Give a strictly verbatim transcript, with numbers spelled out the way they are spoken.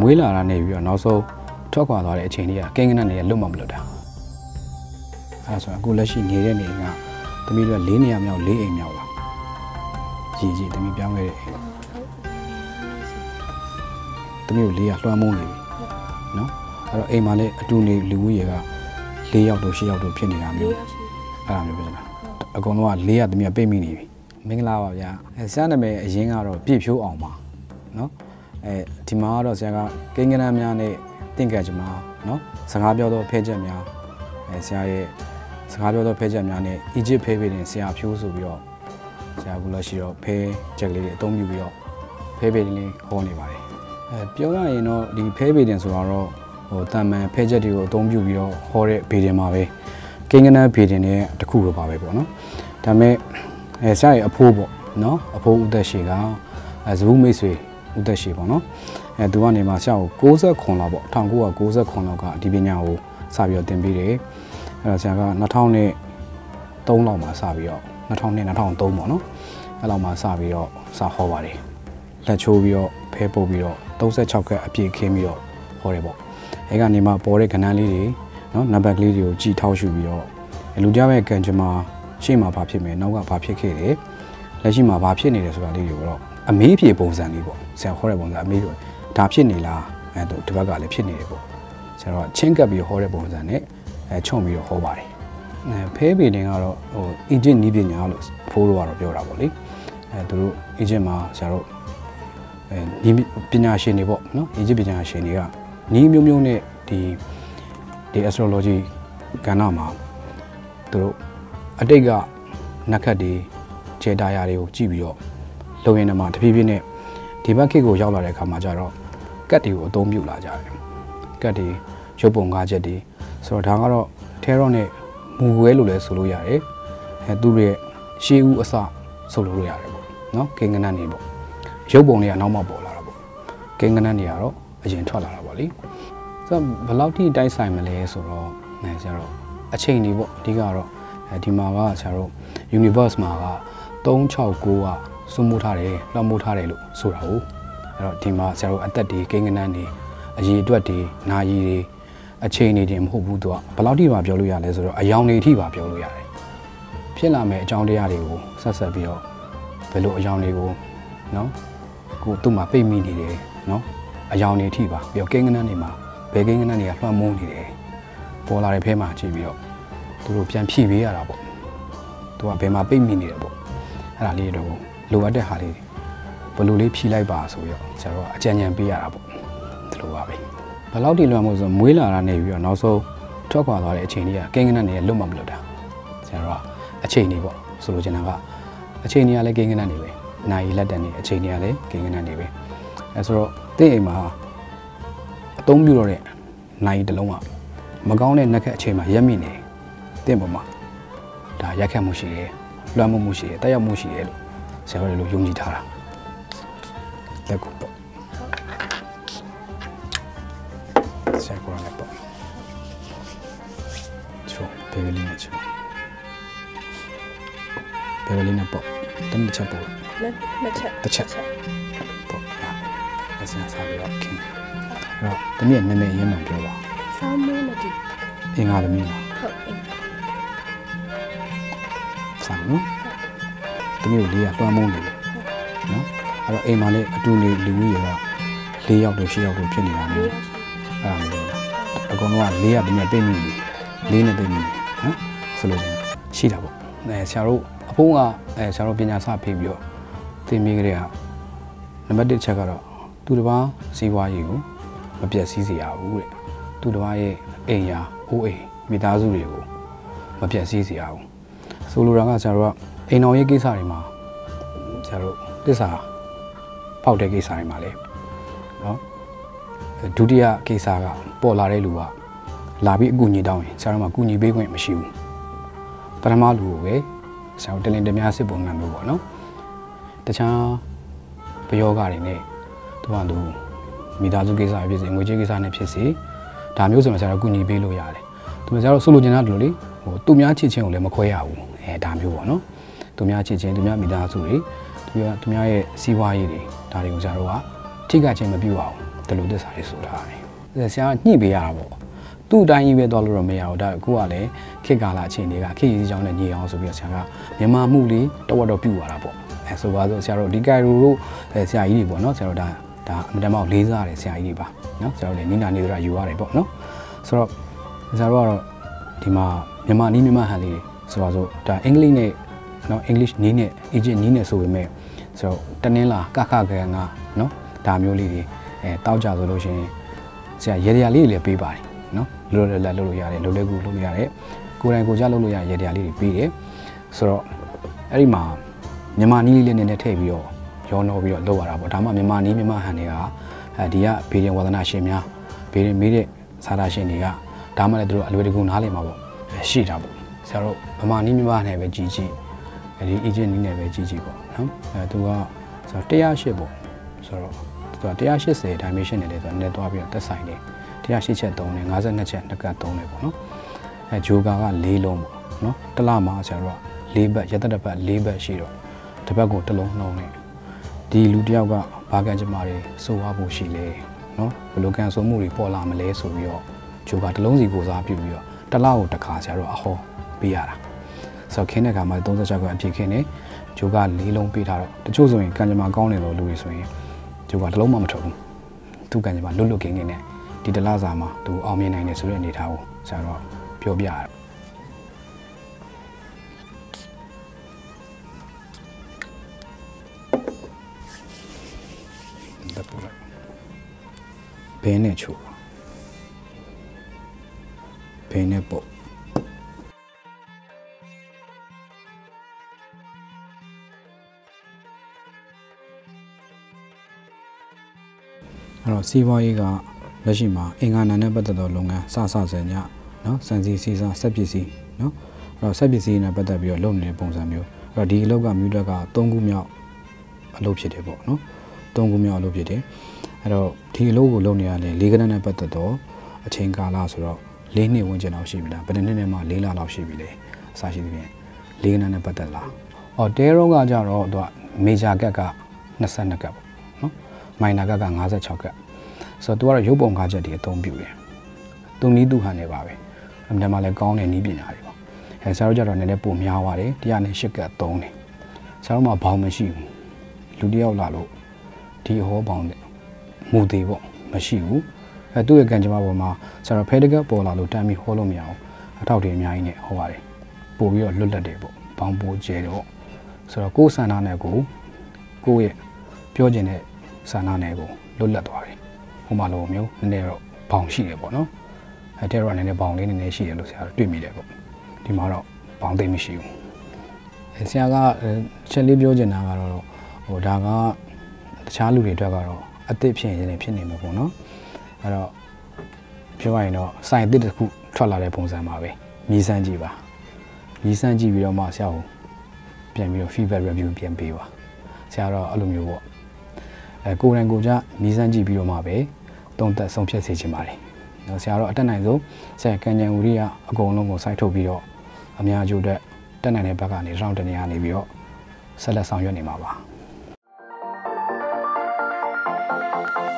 မွေးလာတာနေပြီးတော့နောက်ဆုံးထွက်ခွာသွားတဲ့အချိန်လေးကကိန်းကနန်းနေလွတ်မှမလွတ်တာအဲဆိုအခုလက်ရှိနေတဲ့နေကသမီးတို့လေးနေရာမြောက်လေးအိမ်မြောက်လာကြီးကြီးသမီးပြောင်းခဲ့တဲ့အိမ်သမီးတို့လေးကလွှမ်းမိုးနေပြီနော်အဲ့တော့အိမ်မှာလည်းအတူနေလူဦးရေကလေးယောက်တို့ရှစ်ယောက်တို့ဖြစ်နေတာမျိုးအဲ့ဒါမျိုးပြောနေတာအကုန်လုံးကလေးရသမီးကပိတ်မိနေပြီမင်္ဂလာပါဗျာအဲဆရာနာမည်အရင်ကတော့ပြည့်ဖြိုးအောင်ပါနော်အဲဒီမှာကတော့ဆရာကကိန်းကနန်းများနဲ့တင့်ကြကြမှာနော်စကားပြောတော့ဖဲချက်များအဲဆရာရဲ့စကားပြောတော့ဖဲချက်များနဲ့အီဂျစ်ဖဲပေတင်ဆရာဖြိုးဆိုပြီးတော့ဆရာကလည်းရှိတော့ဖဲချက်ကလေးတွေအသုံးပြုပြီးတော့ဖဲပေတင်လေးဟောနေပါတယ်အဲပြောရရင်တော့ဒီဖဲပေတင်ဆိုတော့ဟိုတန်မန်ဖဲချက်တွေကိုအသုံးပြုပြီးတော့ဟောတဲ့ပေတင်မှာပဲကိန်းကနန်းပေတင်နဲ့တခုပဲပါပဲပေါ့နော်ဒါပေမဲ့အဲဆရာရဲ့အဖိုးပေါ့နော်အဖိုးဦးသက်ရှိကအဲဇဘူးမိတ်ဆွေဦးသက်ရှိပေါ့နော်အဲသူကနေမှဆရာကိုကိုးဆက်ခွန်လောက်ပေါ့၁၉၉၇လောက်ကဒီပညာကိုစပြီးတော့သင်ပေးတယ်အဲတော့ဆရာက၂၀၀၃လောက်မှာစပြီးတော့၂၀၀၂ ၂၀၀၃ပေါ့နော်အဲလောက်မှာစပြီးတော့စဟောပါတယ်လက်ချိုးပြီးတော့ဖဲပုတ်ပြီးတော့၃၆ခက်အပြည့်ခင်းပြီးတော့ဟောတယ်ပေါ့အဲကနေမှပေါ်တဲ့ကဏ္ဍလေးတွေနော်နံပါတ်ကလေးတွေကိုကြည်ထောက်ရှုပြီးတော့လူကြရဲ့ကံကြမ္မာရှေ့မှာဘာဖြစ်မယ်နောက်ကဘာဖြစ်ခဲ့တယ်လက်ရှိမှာဘာဖြစ်နေတယ်ဆိုတာလေးတွေတော့အမေးဖြေပုံစံလေးပေါ့ဆရာဟောတဲ့ပုံစံအမေးတို့ဒါဖြစ်နေလားအဲတို့ဒီဘက်ကလည်းဖြစ်နေတယ်ပေါ့ဆရာတော့ချင်းကပ်ပြီးဟောတဲ့ပုံစံနဲ့အဲခြုံပြီးတော့ဟောပါတယ်အဲဖဲပေတင်ကတော့ဟိုအီဂျစ်နီးပညာလို့ဖိုးတို့ကတော့ပြောတာပေါ့လေအဲသူတို့အီဂျစ်မှာဆရာတို့အဲနီးပညာရှင်တွေပေါ့နော်အီဂျစ်ပညာရှင်တွေကနီးမျိုးမျိုးနဲ့ဒီဒီ astrology ကဏ္ဍမှာသူတို့အတိတ်ကနက်ခတ်တွေခြေတာယာတွေကိုကြည့်ပြီးတော့လုံရင်ထဲမှာတဖြည်းဖြည်းနဲ့ဒီဘက်ခေတ်ကိုရောက်လာတဲ့အခါမှာကျတော့ကတ်တွေကိုအသုံးပြုလာကြတယ်ကတ်တွေရုပ်ပုံကားချက်တွေဆိုတော့ဒါကတော့ထဲရော့နဲ့မူဝဲလို့လည်းဆိုလို့ရတယ်အဲသူ့ရဲ့ရှေးဦးအစဆိုလို့ရတယ်ပေါ့နော်ကိန်းကနန်းနေပေါ့ရုပ်ပုံတွေကနောက်မှပေါ်လာတာပေါ့ကိန်းကနန်းတွေကတော့အရင်ထွက်လာတာပေါ့လေဆိုတော့ဘယ်လောက်ထိတိုက်ဆိုင်မလဲဆိုတော့အဲဆရာတော့အချိန်တွေပေါ့အဓိကတော့အဲဒီမှာကဆရာတို့ universe မှာက၃၆၉ကစုမိုးထားတယ်လွှမ်းမိုးထားတယ်လို့ဆိုတာဟုတ်အဲ့တော့ဒီမှာဆရာတို့အသက်တွေကိန်းကနန်းတွေအရေးအတွက်တွေနာရီတွေအချိန်တွေတင်မဟုတ်ဘူးသူကဘယ်လောက်ထိပါပြောလို့ရလဲဆိုတော့အယောင်တွေထိပါပြောလို့ရတယ်ဖြစ်လာမယ့်အကြောင်းတရားတွေကိုဆက်ဆက်ပြီးတော့ဘယ်လိုအယောင်တွေကိုနော်ကိုသူ့မှာပိတ်မိနေတယ်နော်အယောင်တွေထိပါပြီးတော့ကိန်းကနန်းတွေမှာဘယ်ကိန်းကနန်းတွေကလွှမ်းမိုးနေတယ်ပေါ်လာတဲ့ဖဲမှာကြည့်ပြီးတော့သူတို့ပြန်ဖြည့်ပေးရတာပေါ့သူကဘယ်မှာပိတ်မိနေတယ်ပေါ့အဲ့ဒါလေးတော့လိုအပ်တဲ့ဟာလေးဘယ်လိုလေးဖြည့်လိုက်ပါဆိုပြီးတော့ဆရာတို့ကအကြံဉာဏ်ပေးရတာပေါ့ဒီလိုပါပဲဘယ်လောက်ထိလွှမ်းမိုးဆိုမွေးလာတာနေပြီးတော့နောက်ဆုံးထွက်ခွာသွားတဲ့အချိန်လေးကကိန်းကနန်းတွေလွတ်မှမလွတ်တာဆရာတို့ကအချိန်တွေပေါ့ဆိုလိုချင်တာကအချိန်တွေကလည်းကိန်းကနန်းတွေပဲနိုင်လက်တန်တွေအချိန်တွေကလည်းကိန်းကနန်းတွေပဲအဲဆိုတော့တင့်အိမ်မှာအသုံးပြုတော့တဲ့နိုင်တစ်လုံးကမကောင်းတဲ့နှက်ခက်အချိန်မှာရက်မိနေတင့်ပေါ်မှာဒါရက်ခတ်မှုရှိတယ်လွှမ်းမိုးမှုရှိတယ်တက်ရောက်မှုရှိတယ်လို့ဆရာတို့လည်းယုံကြည်ထားတာလက်ကိုပေါ့ဆရာကလည်းပေါ့ချိုးဘေဘီလေးနဲ့ချိုးဘေဘီလေးနဲ့ပေါ့တန်းတစ်ချက်ပေါ့လက်ချက်တစ်ချက်ပေါ့ဟာဆရာစားပြီးတော့ခင်အဲ့တော့တမီးရဲ့နာမည်အရင်မှပြောပါဆောင်းမိုးနဲ့ဒီအင်္ဂါသမီးလားဟုတ်အင်္ဂါဆောင်းနော်တမီးကိုလေးကလွှမ်းမိုးနေတယ်နော်အဲ့တော့အိမ်မှာလည်းအတူနေလူဦးရေက၄ယောက်တို့၈ယောက်တို့ဖြစ်နေတာမျိုးအဲ့ဒါမျိုးအကုန်လုံးကလေးကတမီးပိတ်မိနေလေးနဲ့ပိတ်မိနေနော်ဆိုလို့ရှိတာပေါ့အဲဆရာတို့အဖိုးကအဲဆရာတို့ပညာစဖေးပြီးတော့သင်မိကြတဲ့ဟာနံပါတ်တစ်ချက်ကတော့သူတစ်ပါးစီးပွားရေးကိုမပြတ်စည်းစေရဘူးတဲ့သူတစ်ပါးရဲ့အိမ်ယာအိုးအိမ်မိသားစုတွေကိုမပြတ်စည်းစေရဘူးဆိုလိုတာကဆရာတို့ကအိမ်တော်ရေးကိစ္စတွေမှာဆရာတို့တစ္ဆာပေါက်တဲ့ကိစ္စတွေမှာလေနော်ဒုတိယကိစ္စကပေါ်လာတဲ့လူကလာပြီးအကူအညီတောင်းရင်ဆရာတို့ကကူညီပေးခွင့်မရှိဘူးပထမလူကိုပဲဆရာတို့တလင်တများစစ်ပုံစံမျိုးပေါ့နော်တခြားပယောဂတွေနဲ့သူကသူမိသားစုကိစ္စဖြစ်စေငွေကြေးကိစ္စနဲ့ဖြစ်စေဒါမျိုးဆိုရင်ဆရာတို့ကူညီပေးလို့ရတယ်သူဆရာတို့ဆိုလိုချင်တာတို့လေဟိုသူများချစ်ချင်းကိုလည်းမခွဲရဘူးအဲဒါမျိုးပေါ့နော်သူများချစ်ချင်းသူများမိသားစုတွေသူများသူများရဲ့စီးပွားရေးတွေဒါတွေကိုဆရာတို့ကထိခိုက်ခြင်းမပြုအောင်တလူသစ္စာတွေဆိုထားတယ်ဆရာညှိပေးရတာပေါ့သူ့အတိုင်းကြီးပဲသွားလို့တော့မရဘူးဒါအခုကလည်းခေတ်ကာလအခြေအနေကခေတ်ကြီးကြောင်းနဲ့ညီအောင်ဆိုပြီးတော့ဆရာကမြန်မာမှုလေးတဝက်တော့ပြုတ်သွားတာပေါ့အဲဆိုပါဆိုဆရာတို့ဒီကိုင်ရိုတို့ဆရာကြီးတွေပေါ့နော်ဆရာတို့ဒါဒါအမတန်မှလေးစားတယ်ဆရာကြီးတွေပါနော်ဆရာတို့လည်းနိနာနေတို့ယူရတယ်ပေါ့နော်ဆိုတော့ဆရာတို့ကတော့ဒီမှာမြန်မာနီးမြန်မာဟန်လေးတွေဆိုပါဆိုဒါအင်္ဂလိပ်နဲ့နော်အင်္ဂလိပ်နီးနဲ့အီဂျစ်နီးနဲ့ဆိုပေမဲ့ဆိုတော့တနင်္လာကခကန်ကနော်ဒါမျိုးလေးတွေအဲတောက်ကြဆိုလို့ရှိရင်ဆရာရေရလေးတွေလည်းပေးပါတယ်နော်လောလောလတ်လုပ်လို့ရတယ်လောလဲကူလုပ်လို့ရတယ်ကိုယ်တိုင်ကိုကြလုပ်လို့ရရေရလေးတွေပေးတယ်ဆိုတော့အဲ့ဒီမှာမြန်မာနီးလေးလေးနဲ့ထည့်ပြီးတော့ရောနှောပြီးတော့လုပ်ရတာပေါ့ဒါမှမြန်မာနီးမြန်မာဟန်တွေကအဲဒီကဘေးရင်ဝါသနာရှင်များဘေးရင်မေးတဲ့စာသားရှင်တွေကဒါမှလည်းသူတို့အလွယ်တကူနားလည်မှာပေါ့ရှိတာပေါ့ဆရာတို့ဗမာနီးမြန်မာနဲ့ပဲကြီးကြီးအဲဒီအီဂျစ်နီးနဲ့ပဲကြီးကြီးပေါ့နော်အဲသူကဆိုတော့တရားရှိပေါ့ဆိုတော့သူကတရားရှိစေ dimension နဲ့လည်းဆိုတော့လည်းသွားပြီးတော့သက်ဆိုင်တယ်တရားရှိချက်သုံးတယ်၅၂ချက်နှစ်ကတ်သုံးတယ်ပေါ့နော်အဲဂျိုကာက၄လုံးပေါ့နော်တစ်လမှာဆရာတို့က၄ဘက်ရသက်တစ်ဘက်၄ဘက်ရှိတော့တစ်ဘက်ကိုတစ်လုံးနှုံးနေဒီလူတယောက်ကဘာကန်ကျမတွေစိုးဝါဖို့ရှိလဲနော်ဘယ်လိုကန်ဆိုမှုတွေပေါ်လာမလဲဆိုပြီးတော့ဂျိုကာတစ်လုံးစီကိုစားပြုပြီးတော့တစ်လကိုတစ်ခါဆရာတို့အဟောပေးရတာဆိုတော့ခင်းတဲ့ခါမှာ၃၆ခွဲအပြည့်ခင်းနေဂျိုကာ၄လုံးပေးထားတော့တချို့ဆိုရင်ကန်ကျမကောင်းနေလို့လူတွေဆိုရင်ဂျိုကာတစ်လုံးမှမထုတ်ဘူးသူကန်ကျမလွတ်လွတ်ကင်းကင်းနဲ့ဒီတလားစာမှာသူအောင်မြင်နိုင်တယ်ဆိုတဲ့အနေထားကိုဆရာတော့ပြောပြရတယ်ဘယ်နဲ့ချိုးဘယ်နဲ့ပေါ့အဲ့တော့စီးပွားရေးကလက်ရှိမှာအင်္ဂါနာနဲ့ပတ်သက်သောလုပ်ငန်းစစစညနော်စံစီစီစားဆက်ပစ္စည်းနော်အဲ့တော့ဆက်ပစ္စည်းနဲ့ပတ်သက်ပြီးတော့လုပ်နေတဲ့ပုံစံမျိုးအဲ့တော့ဒီအလုပ်ကမြူတက်က၃ခုမြောက်အလုပ်ဖြစ်တယ်ပေါ့နော်၃ခုမြောက်အလုပ်ဖြစ်တယ်အဲ့တော့ဒီအလုပ်ကိုလုပ်နေရလဲ၄ကဏ္ဍနဲ့ပတ်သက်တော့အချိန်ကာလဆိုတော့၄နှစ်ဝန်းကျင်လောက်ရှိပြီလားဘယ်နှစ်နှစ်မှ၄လလောက်ရှိပြီလေအစရှိသဖြင့်၄ကဏ္ဍနဲ့ပတ်သက်လားအော်တဲရောကကြတော့သူကမေဂျာကက်က၂၂ကက်ပေါ့နော်မိုင်နာကက်က၅၆ကက်ဆိုတော့သူကတော့ရုပ်ပုံကားချက်တွေအသုံးပြုတယ်သူနီးသူဟန်နေပါပဲအမှန်တမ်းလည်းကောင်းတဲ့နီးပညာတွေပေါ့အဲဆရာတို့ကြတော့နည်းနည်းပိုများသွားတယ်တရားနဲ့၈ကက်သုံးတယ်ဆရာတို့မှာဘောင်မရှိဘူးလူတယောက်လာလို့ဒီဟောဘောင်မူသေးပေါ့မရှိဘူးအဲသူ့ရဲ့ကံကြမ္မာပေါ်မှာဆရာတော်ဖဲတကပေါ်လာလို့တမ်းပြီးဟောလို့မရအောင်အထောက်တွေအများကြီးနဲ့ဟောပါတယ်ပို့ပြီးတော့လွတ်လပ်တယ်ပေါ့ဘောင်ပိုးကျဲတယ်ပေါ့ဆိုတော့ကိုယ်ဆန္ဒနဲ့ကိုကိုယ့်ရဲ့ပြောချင်တဲ့ဆန္ဒနဲ့ကိုလွတ်လပ်သွားတယ်ဟိုမှာလိုမျိုးနည်းနည်းတော့ဘောင်ရှိတယ်ပေါ့နော်အဲတဲ့တော့နည်းနည်းဘောင်လေးနည်းနည်းရှိတယ်လို့ဆရာတွေ့မိတယ်ပေါ့ဒီမှာတော့ဘောင်သိမရှိဘူးအဲဆရာကချက်လေးပြောချင်တာကတော့ဟိုဒါကတခြားလူတွေအတွက်ကတော့အသစ်ဖြစ်ရင်လည်းဖြစ်နေမှာပေါ့နော်အဲ့တော့ပြောရရင်တော့စိုင်အသစ်တစ်ခုထွက်လာတဲ့ပုံစံပါပဲမြည်စမ်းကြည့်ပါမြည်စမ်းကြည့်ပြီးတော့မှဆရာကိုပြန်ပြီးတော့ feedback review ပြန်ပေးပါဆရာတော့အဲ့လိုမျိုးပေါ့အဲကိုယ်တိုင်ကိုယ်ကြမြည်စမ်းကြည့်ပြီးတော့မှပဲတုံးသက်ဆုံးဖြတ်စေချင်ပါတယ်နော်ဆရာတော့အတက်နိုင်ဆုံးဆရာကံကြံဦးရီကအကုန်လုံးကိုစိုက်ထုတ်ပြီးတော့အများကျိုးအတွက်တက်နိုင်တဲ့ဘက်ကနေရောင်းတနေရနေပြီးတော့ဆက်လက်ဆောင်ရွက်နေမှာပါ